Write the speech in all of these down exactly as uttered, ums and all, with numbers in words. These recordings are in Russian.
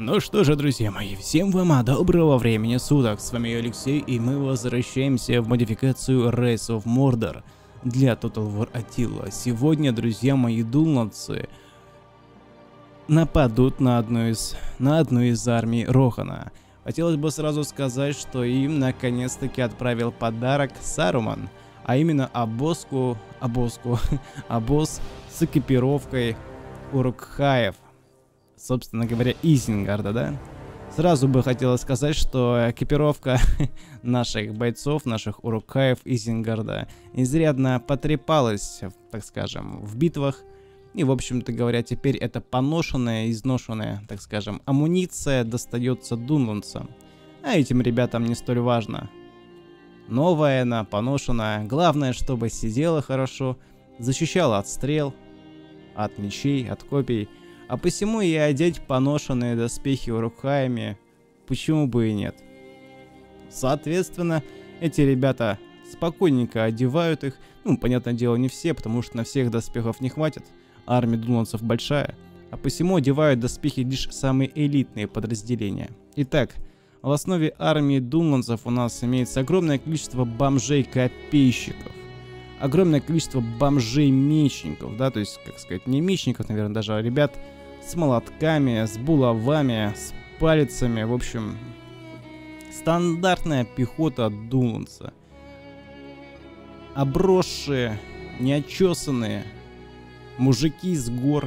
Ну что же, друзья мои, всем вам доброго времени суток, с вами Алексей, и мы возвращаемся в модификацию Rise of Mordor для Total War Attila. Сегодня, друзья мои, дулнатцы нападут на одну из, на одну из армий Рохана. Хотелось бы сразу сказать, что им наконец-таки отправил подарок Саруман, а именно обозку, обозку, обоз с экипировкой Урукхаев. Собственно говоря, Изенгарда, да? Сразу бы хотелось сказать, что экипировка наших бойцов, наших Урукхаев Изенгарда изрядно потрепалась, так скажем, в битвах. И, в общем-то говоря, теперь это поношенная, изношенная, так скажем, амуниция достается дунландцам. А этим ребятам не столь важно. Новая она, поношенная. Главное, чтобы сидела хорошо, защищала от стрел, от мечей, от копий. А посему и одеть поношенные доспехи урукхаями, почему бы и нет. Соответственно, эти ребята спокойненько одевают их. Ну, понятное дело, не все, потому что на всех доспехов не хватит. Армия дунландцев большая. А посему одевают доспехи лишь самые элитные подразделения. Итак, в основе армии дунландцев у нас имеется огромное количество бомжей-копейщиков. Огромное количество бомжей-мечников, да, то есть, как сказать, не мечников, наверное, даже, а ребят с молотками, с булавами, с палицами, в общем, стандартная пехота дунландца. Обросшие, неочесанные мужики с гор.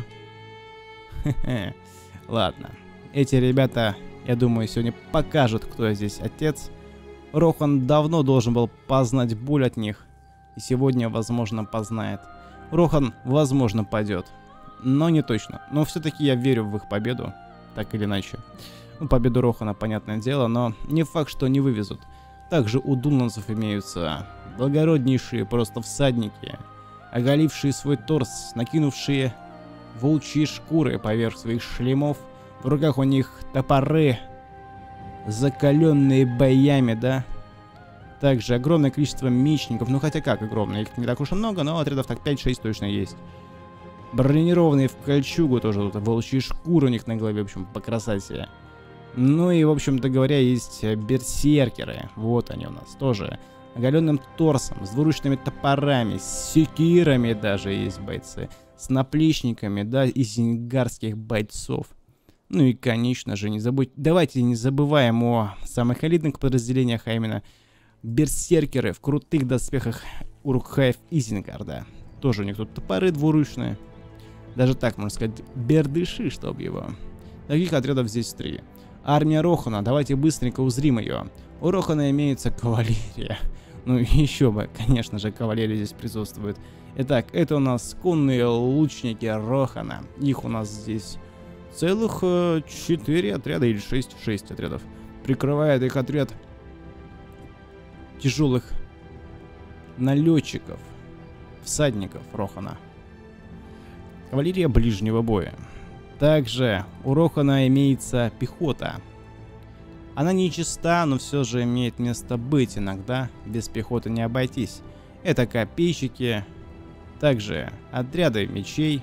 Ладно, эти ребята, я думаю, сегодня покажут, кто здесь отец. Рохан давно должен был познать боль от них. И сегодня, возможно, познает. Рохан, возможно, падет. Но не точно. Но все-таки я верю в их победу. Так или иначе. Ну, победу Рохана, понятное дело, но не факт, что они вывезут. Также у дунландцев имеются благороднейшие просто всадники, оголившие свой торс, накинувшие волчьи шкуры поверх своих шлемов. В руках у них топоры, закаленные боями, да? Также огромное количество мечников, ну хотя как огромное, их не так уж и много, но отрядов так пять-шесть точно есть. Бронированные в кольчугу тоже, тут волчьи шкуры у них на голове, в общем, по красоте. Ну и, в общем-то говоря, есть берсеркеры, вот они у нас тоже. Оголенным торсом, с двуручными топорами, с секирами даже есть бойцы. С наплечниками, да, изенгарских бойцов. Ну и, конечно же, не забудь, давайте не забываем о самых элитных подразделениях, а именно берсеркеры в крутых доспехах Урукхаев Изенгарда. Тоже у них тут топоры двуручные. Даже так, можно сказать, бердыши, чтоб его. Таких отрядов здесь три. Армия Рохана, давайте быстренько узрим ее. У Рохана имеется кавалерия. Ну еще бы, конечно же, кавалерия здесь присутствует. Итак, это у нас конные лучники Рохана. Их у нас здесь целых четыре отряда или шесть, шесть отрядов. Прикрывает их отряд тяжелых налетчиков, всадников Рохана. Кавалерия ближнего боя. Также у Рохана имеется пехота. Она не чиста, но все же имеет место быть иногда. Без пехоты не обойтись. Это копейщики. Также отряды мечей,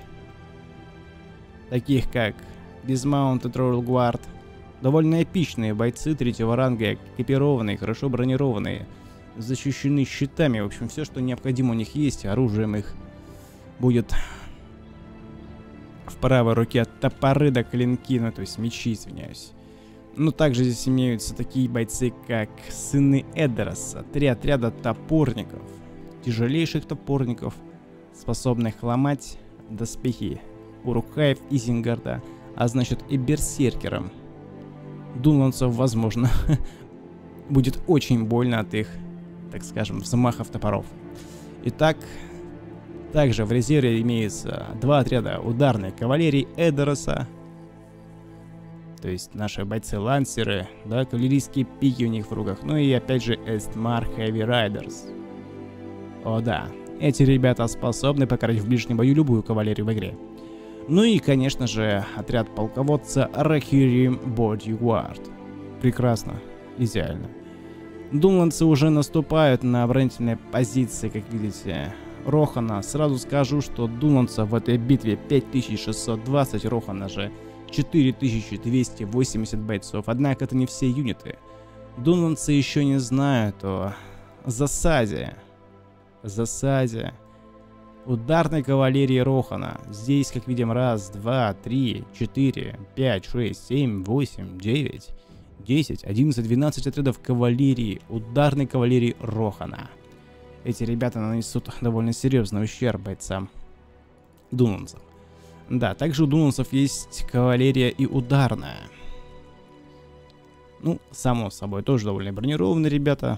таких как Dismounted Royal Guard. Довольно эпичные бойцы третьего ранга, экипированные, хорошо бронированные, защищены щитами. В общем, все, что необходимо у них есть. Оружием их будет в правой руке топоры да клинки, ну то есть мечи, извиняюсь. Но также здесь имеются такие бойцы, как сыны Эдероса, три отряда топорников, тяжелейших топорников, способных ломать доспехи Урукхаев Изенгарда, а значит и берсеркерам дунландцев, возможно, будет очень больно от их, так скажем, взмахов топоров. Итак, также в резерве имеется два отряда ударной кавалерии Эдероса. То есть наши бойцы-лансеры, да, кавалерийские пики у них в руках. Ну и опять же Эстмар Heavy Riders. О да, эти ребята способны покорить в ближнем бою любую кавалерию в игре. Ну и, конечно же, отряд полководца Rohirrim Bodyguard. Прекрасно, идеально. Дунландцы уже наступают на оборонительные позиции, как видите, Рохана. Сразу скажу, что дунландцев в этой битве пять тысяч шестьсот двадцать, Рохана же четыре тысячи двести восемьдесят бойцов, однако это не все юниты. Дунландцы еще не знают о засаде. Засаде ударной кавалерии Рохана. Здесь, как видим, раз, два, три, четыре, пять, шесть, семь, восемь, девять, десять, одиннадцать, двенадцать отрядов кавалерии, ударной кавалерии Рохана. Эти ребята нанесут довольно серьезный ущерб бойцам дунландцев. Да, также у дунландцев есть кавалерия и ударная. Ну, само собой, тоже довольно бронированные ребята.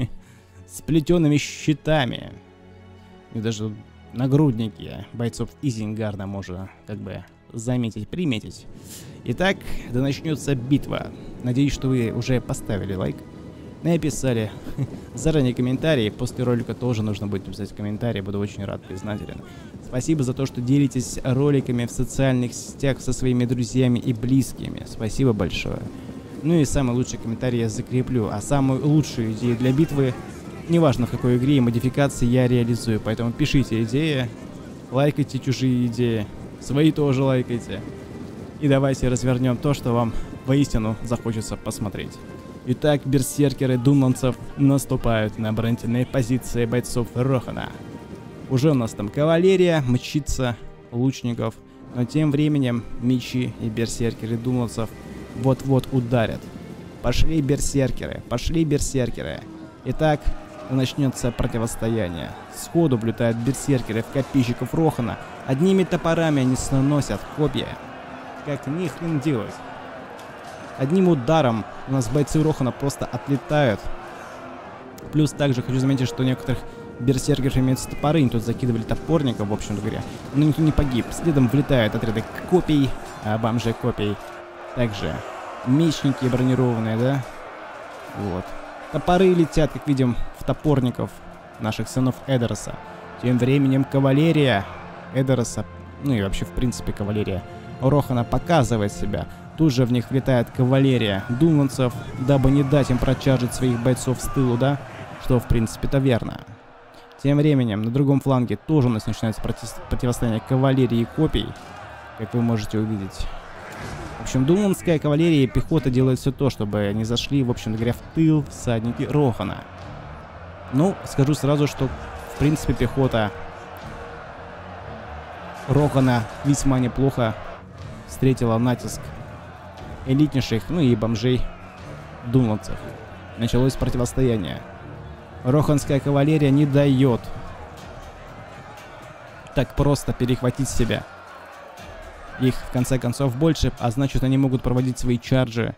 С плетеными щитами. И даже нагрудники бойцов Изенгарда можно как бы заметить, приметить. Итак, да начнется битва. Надеюсь, что вы уже поставили лайк, написали заранее комментарии. После ролика тоже нужно будет написать комментарий, буду очень рад, признателен. Спасибо за то, что делитесь роликами в социальных сетях со своими друзьями и близкими. Спасибо большое. Ну и самый лучший комментарий я закреплю, а самую лучшую идею для битвы, неважно в какой игре и модификации, я реализую. Поэтому пишите идеи, лайкайте чужие идеи, свои тоже лайкайте. И давайте развернем то, что вам воистину захочется посмотреть. Итак, берсеркеры дунландцев наступают на оборонительные позиции бойцов Рохана. Уже у нас там кавалерия, мчится, лучников, но тем временем мечи и берсеркеры дунландцев вот-вот ударят. Пошли берсеркеры, пошли берсеркеры. Итак, начнется противостояние. Сходу влетают берсеркеры в копейщиков Рохана. Одними топорами они сносят копья. Как ни хрен делать. Одним ударом у нас бойцы Рохана просто отлетают. Плюс также хочу заметить, что у некоторых берсеркеров имеются топоры, им тут закидывали топорников, в общем-то говоря. Но никто не погиб. Следом влетают отряды копий, а бомжей копий. Также мечники бронированные, да? Вот. Топоры летят, как видим, в топорников наших сынов Эдероса. Тем временем кавалерия Эдероса, ну и вообще в принципе кавалерия Рохана показывает себя. Тут же в них влетает кавалерия дунландцев, дабы не дать им прочаржить своих бойцов с тылу, да? Что в принципе-то верно. Тем временем на другом фланге тоже у нас начинается против... противостояние кавалерии и копий, как вы можете увидеть. В общем, дунландская кавалерия и пехота делают все то, чтобы они зашли, в общем-то говоря, в тыл всадники Рохана. Ну, скажу сразу, что в принципе пехота Рохана весьма неплохо встретила натиск элитнейших, ну и бомжей дунландцев. Началось противостояние. Роханская кавалерия не дает так просто перехватить себя. Их, в конце концов, больше, а значит, они могут проводить свои чарджи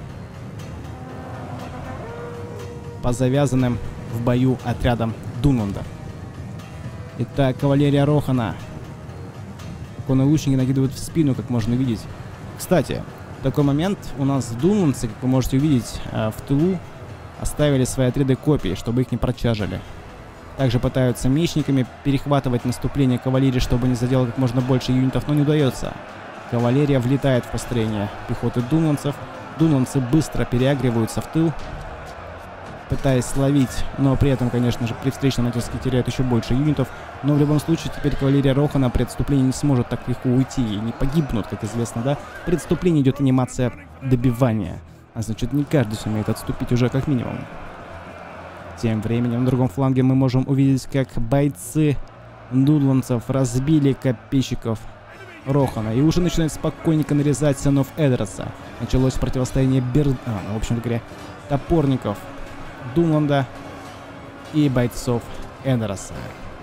по завязанным в бою отрядам Дунланда. Итак, кавалерия Рохана. Конные лучники накидывают в спину, как можно видеть. Кстати, в такой момент у нас дунландцы, как вы можете увидеть, в тылу оставили свои отряды копий, чтобы их не прочажили. Также пытаются мечниками перехватывать наступление кавалерии, чтобы не задело как можно больше юнитов, но не удается. Кавалерия влетает в построение пехоты дунландцев. Дунландцы быстро переагриваются в тыл, пытаясь словить, но при этом, конечно же, при встречном натиске теряют еще больше юнитов. Но в любом случае теперь кавалерия Рохана при отступлении не сможет так легко уйти и не погибнут, как известно, да? При отступлении идет анимация добивания. А значит, не каждый сумеет отступить уже как минимум. Тем временем на другом фланге мы можем увидеть, как бойцы дунландцев разбили копейщиков Рохана. И уже начинает спокойненько нарезать сынов Эдероса. Началось противостояние бер... а, ну, в общем говоря, топорников Дунланда и бойцов Эдероса.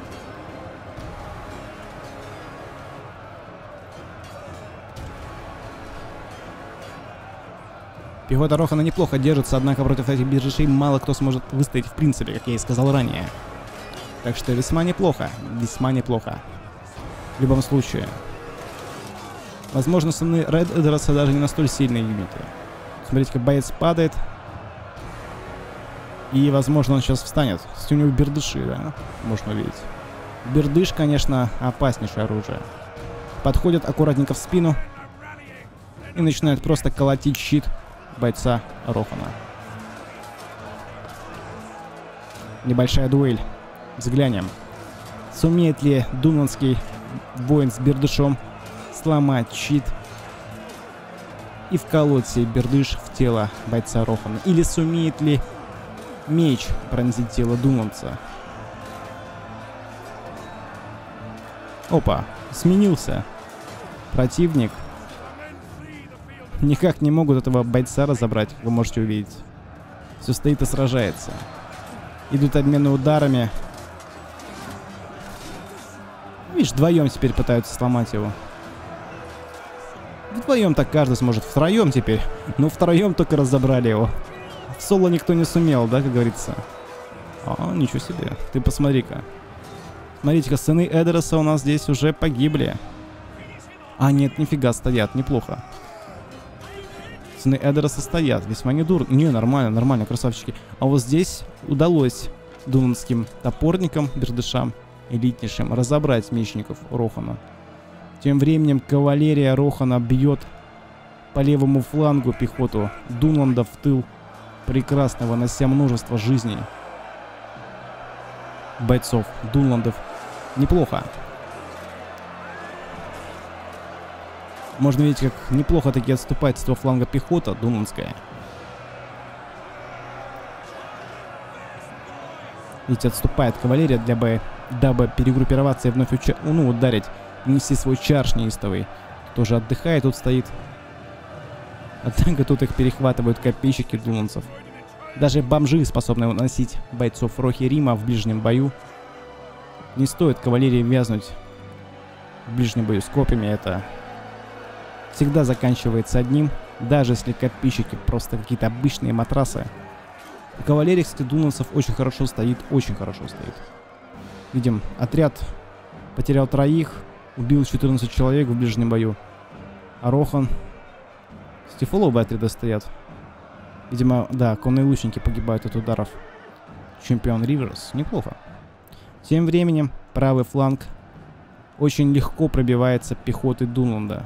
Пехота Рохана неплохо держится, однако против этих бежишей мало кто сможет выстоять в принципе, как я и сказал ранее. Так что весьма неплохо, весьма неплохо. В любом случае. Возможно, сыны Ред Эдероса даже не настолько сильные юниты. Смотрите, как боец падает. И, возможно, он сейчас встанет. У него бердыши, да, можно увидеть. Бердыш, конечно, опаснейшее оружие. Подходит аккуратненько в спину и начинает просто колотить щит бойца Рохана. Небольшая дуэль. Взглянем. Сумеет ли дунландский воин с бердышом сломать щит и вколоть себе бердыш в тело бойца Рохана. Или сумеет ли меч пронзить тело дунанца? Опа, сменился противник. Никак не могут этого бойца разобрать, как вы можете увидеть. Все стоит и сражается. Идут обмены ударами. Видишь, вдвоем теперь пытаются сломать его. Вдвоем так каждый сможет. Втроем теперь. Ну, втроем только разобрали его. В соло никто не сумел, да, как говорится. А, ничего себе. Ты посмотри-ка. Смотрите-ка, сыны Эдероса у нас здесь уже погибли. А, нет, нифига, стоят. Неплохо. Сыны Эдероса стоят. Весьма не дурно. Не, нормально, нормально, красавчики. А вот здесь удалось дунанским топорникам, бердышам, элитнейшим, разобрать мечников Рохана. Тем временем кавалерия Рохана бьет по левому флангу пехоту Дунланда в тыл, прекрасно вынося множество жизней бойцов Дунландов. Неплохо. Можно видеть, как неплохо таки отступает с того фланга пехота дунландская. Видите, отступает кавалерия, для бы, дабы перегруппироваться и вновь уча ну, ударить, нести свой чарж неистовый. Тоже отдыхает, тут стоит. Однако тут их перехватывают копейщики дунландцев. Даже бомжи способны уносить бойцов Рохи-Рима в ближнем бою. Не стоит кавалерии вязнуть в ближнем бою с копьями. Это всегда заканчивается одним. Даже если копейщики просто какие-то обычные матрасы. Кавалерия, кстати, дунландцев очень хорошо стоит. Очень хорошо стоит. Видим, отряд потерял троих. Убил четырнадцать человек в ближнем бою. А Рохан... Стифоловые отряды стоят. Видимо, да, конные лучники погибают от ударов. Чемпион Риверс. Неплохо. Тем временем правый фланг очень легко пробивается пехотой Дунланда.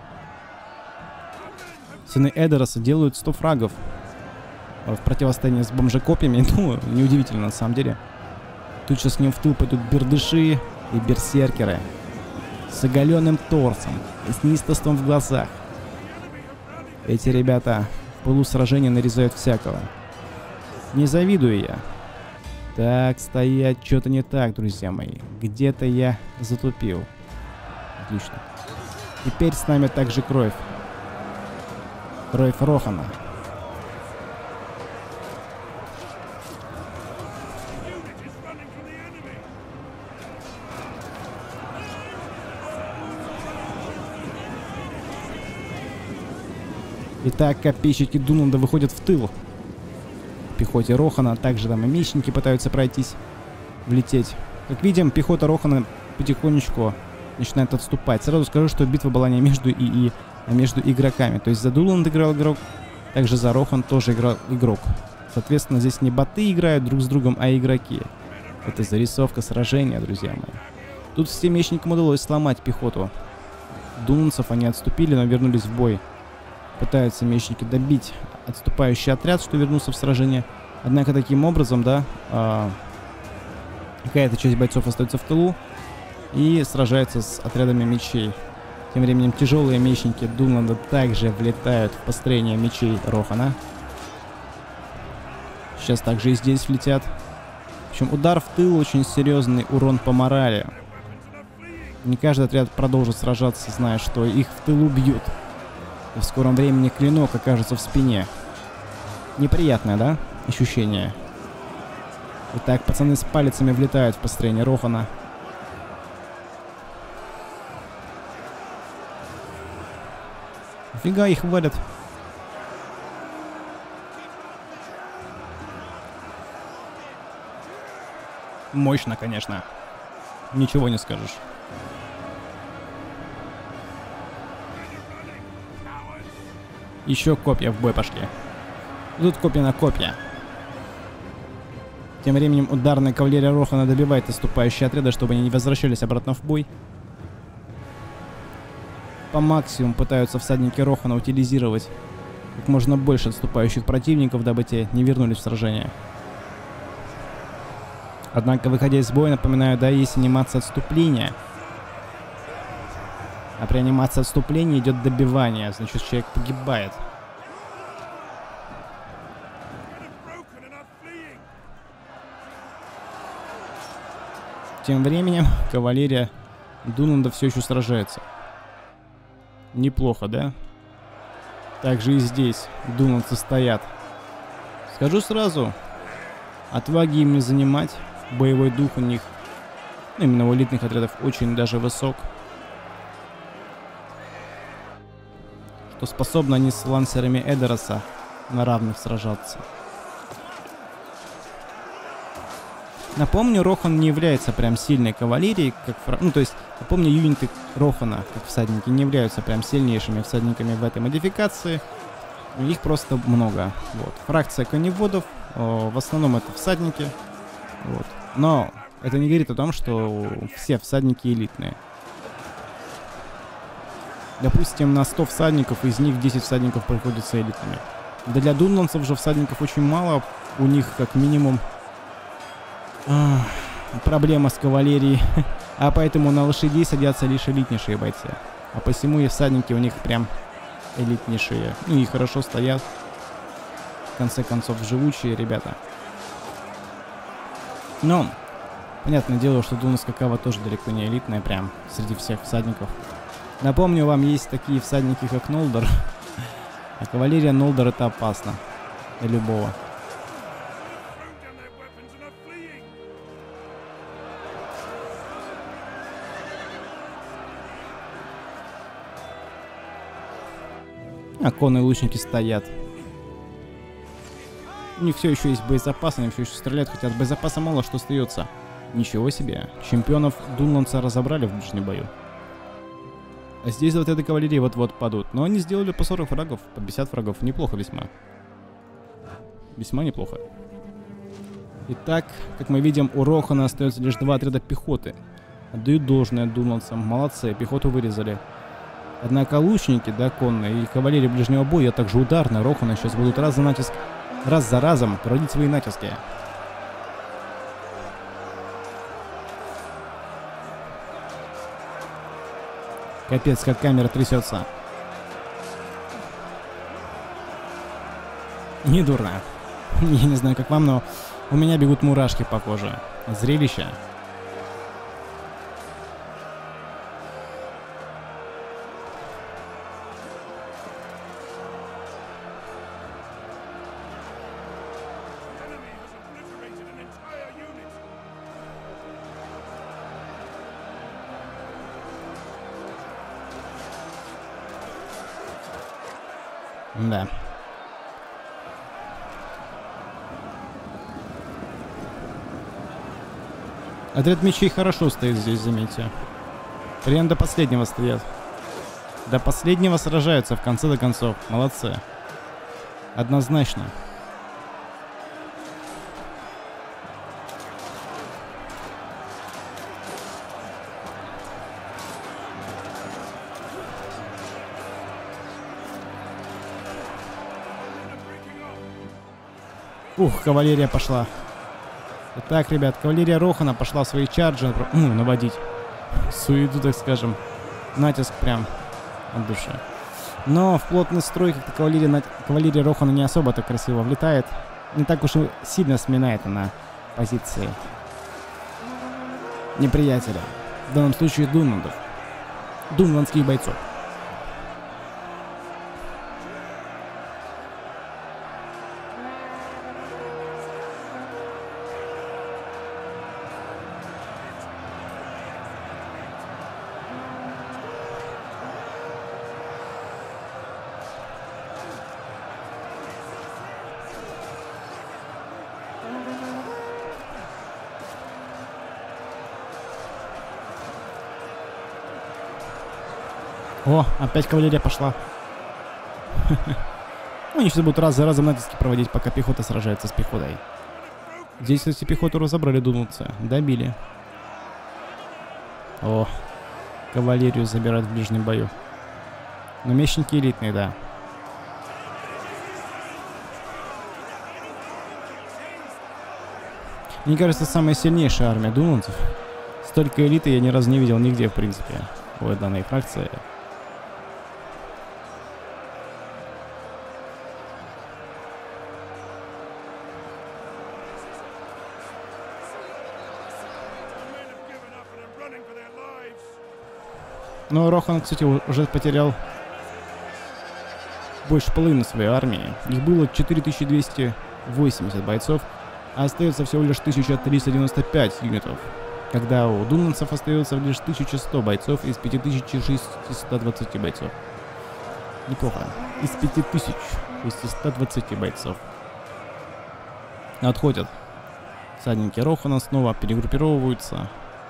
Сыны Эдероса делают сто фрагов в противостоянии с бомжекопьями. Ну, неудивительно на самом деле. Тут сейчас к ним в тыл пойдут бердыши и берсеркеры. С оголенным торсом и с неистовством в глазах. Эти ребята в пылу сражения нарезают всякого. Не завидую я. Так, стоять, что-то не так, друзья мои. Где-то я затупил. Отлично. Теперь с нами также кровь. Кровь Рохана. Итак, копейщики Дунланда выходят в тыл. Пехоте Рохана, также там и мечники пытаются пройтись, влететь. Как видим, пехота Рохана потихонечку начинает отступать. Сразу скажу, что битва была не между ИИ, а между игроками. То есть за Дунланд играл игрок, также за Рохан тоже играл игрок. Соответственно, здесь не боты играют друг с другом, а игроки. Это зарисовка сражения, друзья мои. Тут всем мечникам удалось сломать пехоту дунландцев, они отступили, но вернулись в бой. Пытаются мечники добить отступающий отряд, что вернулся в сражение. Однако таким образом, да, э, какая-то часть бойцов остается в тылу и сражается с отрядами мечей. Тем временем тяжелые мечники Дунланда также влетают в построение мечей Рохана. Сейчас также и здесь влетят. В общем, удар в тыл, очень серьезный урон по морали. Не каждый отряд продолжит сражаться, зная, что их в тылу бьют. И в скором времени клинок окажется в спине. Неприятное, да, ощущение? Итак, пацаны с палицами влетают в построение Рохана. Офига, их валят. Мощно, конечно. Ничего не скажешь. Еще копья в бой пошли. Тут копья на копья. Тем временем ударная кавалерия Рохана добивает отступающие отряды, чтобы они не возвращались обратно в бой. По максимуму пытаются всадники Рохана утилизировать как можно больше отступающих противников, дабы те не вернулись в сражение. Однако, выходя из боя, напоминаю, да, есть анимация отступления. А при анимации отступления идет добивание, значит, человек погибает. Тем временем кавалерия Дунланда все еще сражается. Неплохо, да? Также и здесь дунландцы стоят. Скажу сразу, отваги им не занимать. Боевой дух у них, ну, именно у элитных отрядов, очень даже высок. Что способны они с лансерами Эдероса на равных сражаться. Напомню, Рохан не является прям сильной кавалерией, как фра... ну то есть, напомню, юниты Рохана, как всадники, не являются прям сильнейшими всадниками в этой модификации. Их просто много. Вот. Фракция коневодов, о, в основном это всадники. Вот. Но это не говорит о том, что все всадники элитные. Допустим, на сто всадников, из них десять всадников приходятся элитными. Да для дунландцев же всадников очень мало, у них как минимум а, проблема с кавалерией, а поэтому на лошадей садятся лишь элитнейшие бойцы. А посему и всадники у них прям элитнейшие. Ну и хорошо стоят. В конце концов, живучие ребята. Но, понятное дело, что дунландская кава тоже далеко не элитная, прям среди всех всадников. Напомню вам, есть такие всадники, как Нолдор. А кавалерия Нолдор — это опасно. Для любого. А конные лучники стоят. У них все еще есть боезапас, они все еще стреляют, хотя от боезапаса мало что остается. Ничего себе. Чемпионов дунландца разобрали в ближнем бою. А здесь вот эта кавалерия вот-вот падут. Но они сделали по сорок врагов, по пятьдесят врагов. Неплохо весьма. Весьма неплохо. Итак, как мы видим, у Рохана остается лишь два отряда пехоты. Отдают должное дунландцам. Молодцы, пехоту вырезали. Однако лучники, да, конные, и кавалерия ближнего боя, а также ударные Рохана сейчас будут раз за натиск, раз за разом проводить свои натиски. Капец, как камера трясется. Недурно. Я не знаю, как вам, но у меня бегут мурашки по коже. Зрелище. Да. Отряд мечей хорошо стоит здесь, заметьте. Прям до последнего стоят. До последнего сражаются в конце до концов. Молодцы. Однозначно. Ух, кавалерия пошла. Итак, ребят, кавалерия Рохана пошла в свои чарджи ну, наводить. Суету, так скажем. Натиск прям от души. Но в плотный строй как-то кавалерия, кавалерия Рохана не особо так красиво влетает. Не так уж и сильно сминает она позиции неприятеля. В данном случае дунландов. Дунландских бойцов. О, опять кавалерия пошла. Ну, они сейчас будут раз за разом натиски проводить, пока пехота сражается с пехотой. Здесь, кстати, пехоту разобрали дунландцы. Добили. О, кавалерию забирают в ближнем бою. Но мечники элитные, да. Мне кажется, самая сильнейшая армия дунландцев. Столько элиты я ни разу не видел нигде, в принципе, у данной фракции. Но Рохан, кстати, уже потерял больше половины своей армии. Их было четыре тысячи двести восемьдесят бойцов, а остается всего лишь тысяча триста девяносто пять юнитов. Когда у дунландцев остается лишь тысяча сто бойцов из пяти тысяч шестисот двадцати бойцов. Неплохо. Из пяти тысяч шестисот двадцати бойцов. Отходят. Всадники Рохана снова перегруппировываются.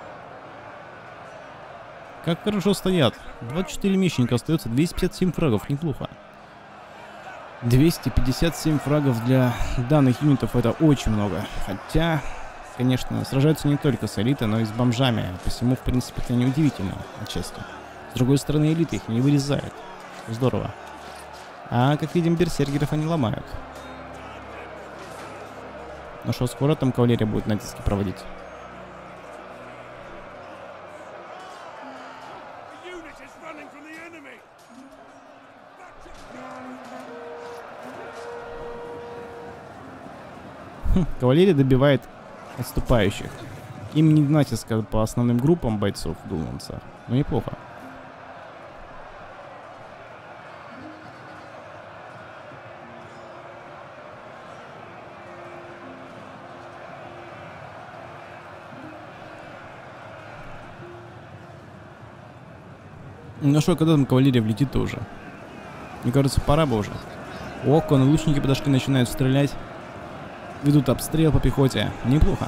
Как хорошо стоят. двадцать четыре мечника остается, двести пятьдесят семь фрагов. Неплохо. двести пятьдесят семь фрагов для данных юнитов это очень много. Хотя, конечно, сражаются не только с элитой, но и с бомжами. Посему, в принципе, это неудивительно отчасти. С другой стороны, элита их не вырезает. Здорово. А, как видим, берсеркеров они ломают. Ну что, скоро там кавалерия будет натиски проводить? Хм, кавалерия добивает отступающих. Им не натиска по основным группам бойцов дунландца. Но неплохо. Ну что, когда там кавалерия влетит-то уже? Мне кажется, пора бы уже. О, конные лучники подошли, начинают стрелять. Ведут обстрел по пехоте. Неплохо.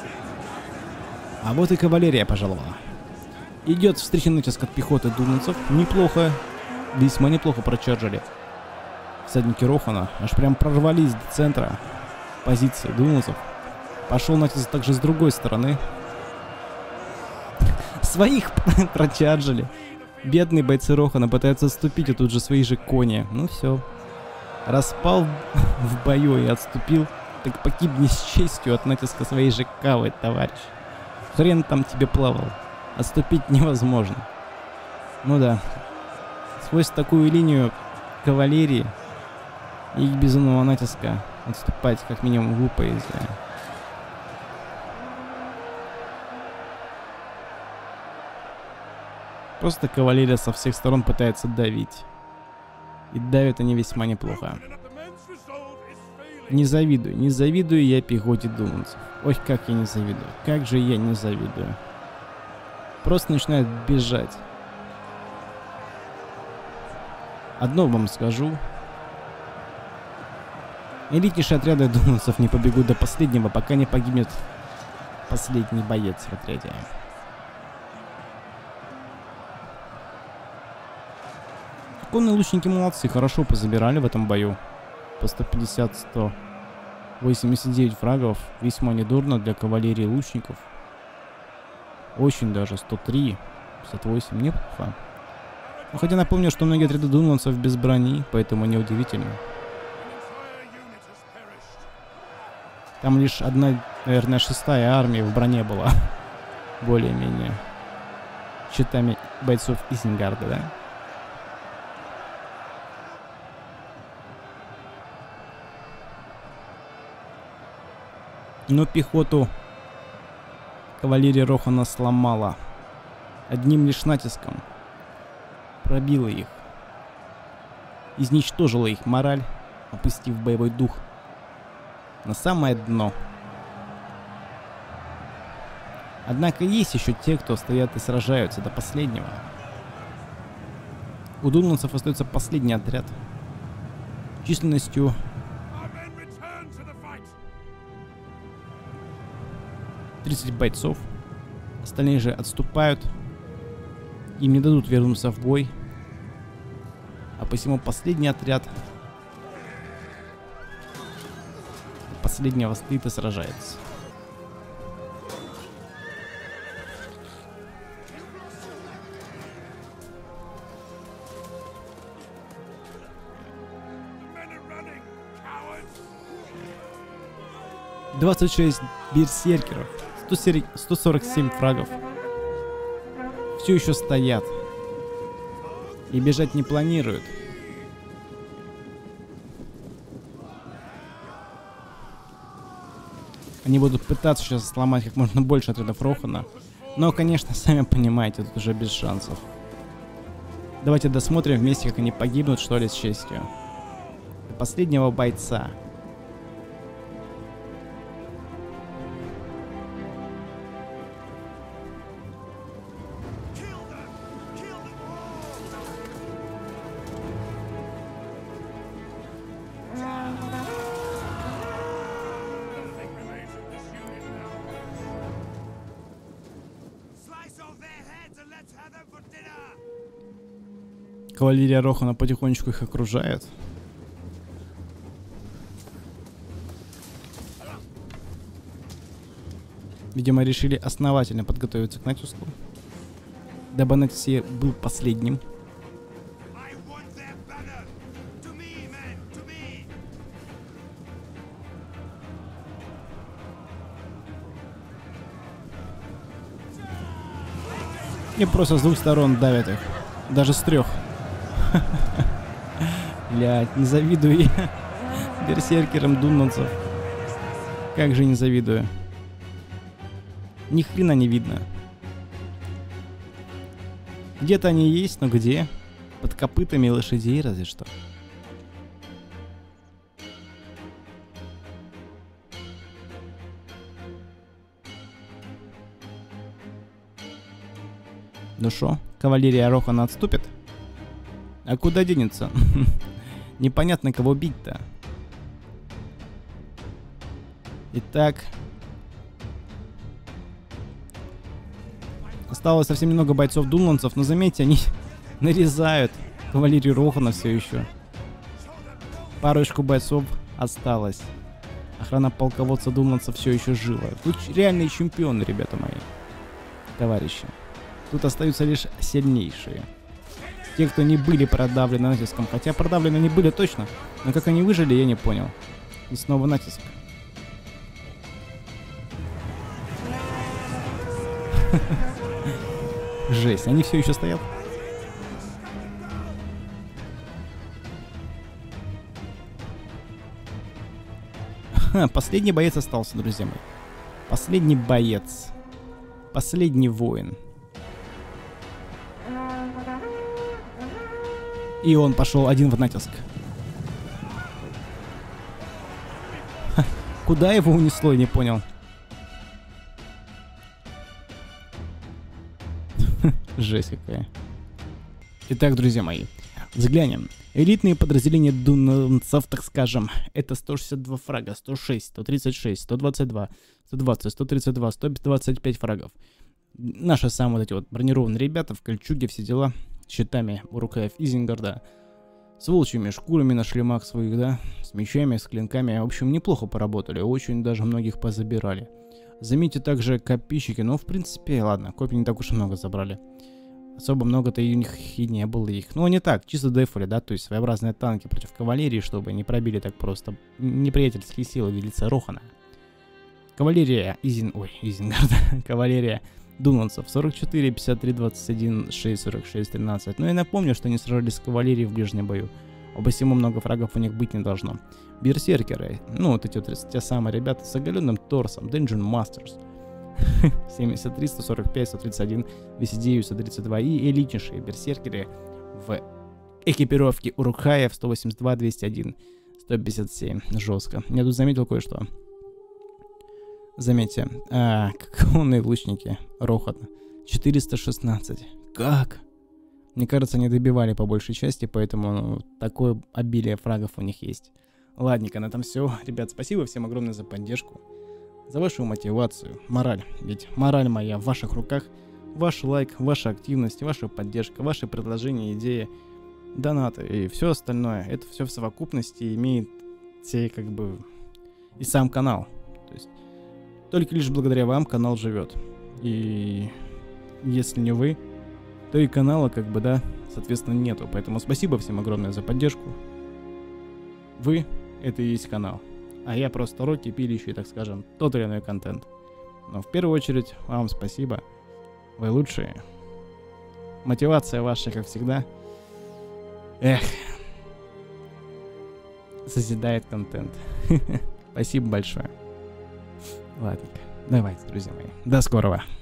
А вот и кавалерия пожаловала. Идет встреча натиск от пехоты дунландцев. Неплохо. Весьма неплохо прочаржили. Всадники Рохана аж прям прорвались до центра позиции дунландцев. Пошел натиск также с другой стороны. Своих прочаржили. Бедные бойцы Рохана пытаются отступить, а тут же свои же кони. Ну все. Распал в бою и отступил. Так погибни с честью от натиска своей же кавы, товарищ. Хрен там тебе плавал. Отступить невозможно. Ну да. Сквозь такую линию кавалерии и безумного натиска отступать как минимум глупо, если... Просто кавалерия со всех сторон пытается давить. И давят они весьма неплохо. Не завидую, не завидую я пехоте дунландцев. Ой, как я не завидую. Как же я не завидую. Просто начинают бежать. Одно вам скажу. Элитнейшие отряды дунландцев не побегут до последнего, пока не погибнет последний боец в отряде. Конные лучники молодцы, хорошо позабирали в этом бою. По сто пятьдесят — сто восемьдесят девять фрагов. Весьма недурно для кавалерии лучников. Очень даже. сто три, пятьдесят восемь. Неплохо. Но хотя напомню, что многие отряды дунландцев без брони, поэтому неудивительно. Там лишь одна, наверное, шестая армия в броне была. Более-менее. Счетами бойцов Изенгарда, да? Но пехоту кавалерия Рохана сломала. Одним лишь натиском. Пробила их. Изничтожила их мораль, опустив боевой дух на самое дно. Однако есть еще те, кто стоят и сражаются до последнего. У дунландцев остается последний отряд. Численностью тридцать бойцов. Остальные же отступают. Им не дадут вернуться в бой. А посему последний отряд последнего стоит и сражается. двадцать шесть берсеркеров. сто сорок семь фрагов. Все еще стоят. И бежать не планируют. Они будут пытаться сейчас сломать как можно больше отрядов Рохана. Но, конечно, сами понимаете, тут уже без шансов. Давайте досмотрим вместе, как они погибнут, что ли, с честью. До последнего бойца. Кавалерия Рохана потихонечку их окружает. Видимо, решили основательно подготовиться к натиску, дабы натиск был последним. И просто с двух сторон давят их. Даже с трех. Блядь, не завидую я берсеркерам дуннонцев. Как же не завидую. Ни хрена не видно. Где-то они есть, но где? Под копытами лошадей разве что. Ну шо, кавалерия Рохана отступит? А куда денется? Непонятно, кого бить-то. Итак. Осталось совсем немного бойцов дунландцев, но заметьте, они нарезают кавалерию Рохана все еще. Парочку бойцов осталось. Охрана полководца дунландцев все еще жива. Тут реальные чемпионы, ребята мои. Товарищи. Тут остаются лишь сильнейшие. Те, кто не были продавлены натиском. Хотя продавлены не были точно. Но как они выжили, я не понял. И снова натиск. Жесть, они все еще стоят. Последний боец остался, друзья мои. Последний боец. Последний воин. И он пошел один в натиск. Ха, куда его унесло, я не понял. Жесть какая. Итак, друзья мои, взглянем. Элитные подразделения дуннонцев, так скажем, это сто шестьдесят два фрага, сто шесть, сто тридцать шесть, сто двадцать два, сто двадцать, сто тридцать два, сто двадцать пять фрагов. Наши самые вот эти вот бронированные ребята в кольчуге, все дела. Щитами у рукавов Изенгарда, с волчьими шкурами на шлемах своих, да, с мечами, с клинками. В общем, неплохо поработали, очень даже многих позабирали. Заметьте также копейщики, но в принципе, ладно, копий не так уж и много забрали. Особо много-то и у них и не было их. Ну, не так, чисто дефоли, да, то есть своеобразные танки против кавалерии, чтобы не пробили так просто неприятельские силы в лице Рохана. Кавалерия Изен... Ой, Изенгарда. Кавалерия дунландцев сорок четыре, пятьдесят три, двадцать один, шесть, сорок шесть, тринадцать. Ну и напомню, что они сражались с кавалерией в ближнем бою. Оба всему много фрагов у них быть не должно. Берсеркеры, ну вот эти вот те самые ребята с оголенным торсом, Dungeon Masters. семьдесят три, сто сорок пять, сто тридцать один, двести девять, сто тридцать два. И элитнейшие берсеркеры в экипировке Урукхаев сто восемьдесят два, двести один, сто пятьдесят семь. Жестко. Я тут заметил кое-что. Заметьте, а, конные лучники Рохан четыреста шестнадцать. Как? Мне кажется, они добивали по большей части, поэтому ну, такое обилие фрагов у них есть. Ладненько, на этом все. Ребят, спасибо всем огромное за поддержку, за вашу мотивацию, мораль. Ведь мораль моя в ваших руках. Ваш лайк, ваша активность, ваша поддержка, ваши предложения, идеи, донаты и все остальное. Это все в совокупности имеет все как бы и сам канал. То есть только лишь благодаря вам канал живет. И если не вы, то и канала как бы, да, соответственно, нету. Поэтому спасибо всем огромное за поддержку. Вы — это и есть канал. А я просто руки пилищий, так скажем, тот или иной контент. Но в первую очередь вам спасибо. Вы лучшие. Мотивация ваша, как всегда. Эх. Созидает контент. Спасибо большое. Ладненько. Давайте, друзья мои. До скорого.